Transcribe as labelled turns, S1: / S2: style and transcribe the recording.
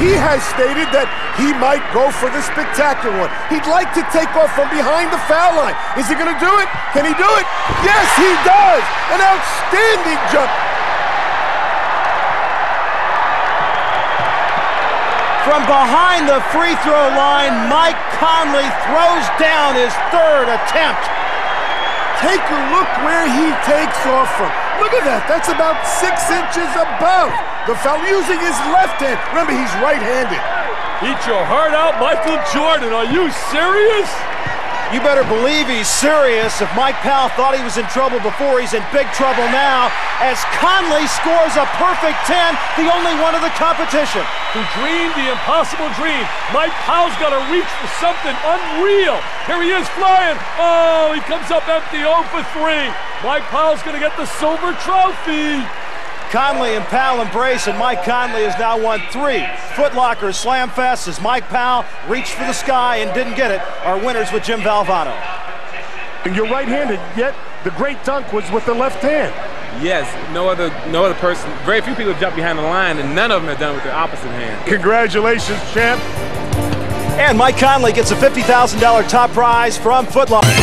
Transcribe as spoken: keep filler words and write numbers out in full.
S1: he has stated that he might go for the spectacular one. He'd like to take off from behind the foul line. Is he going to do it? Can he do it? Yes, he does! An outstanding jump.
S2: From behind the free throw line, Mike Conley throws down his third attempt.
S1: Take a look where he takes off from. Look at that. That's about six inches above the foul, using his left hand. Remember, he's right-handed.
S3: Eat your heart out, Michael Jordan. Are you serious?
S2: You better believe he's serious. If Mike Powell thought he was in trouble before, he's in big trouble now, as Conley scores a perfect ten, the only one of the competition.
S3: Who dreamed the impossible dream. Mike Powell's got to reach for something unreal. Here he is flying. Oh, he comes up empty, oh for three. Mike Powell's going to get the silver trophy.
S2: Conley and Powell embrace, and Mike Conley has now won three Foot Locker Slam Fests as Mike Powell reached for the sky and didn't get it. Our winners with Jim Valvano.
S1: And you're right-handed, yet the great dunk was with the left hand.
S4: Yes, no other, no other person. Very few people jump behind the line, and none of them have done it with their opposite hand.
S1: Congratulations, champ.
S2: And Mike Conley gets a fifty thousand dollar top prize from Foot Locker.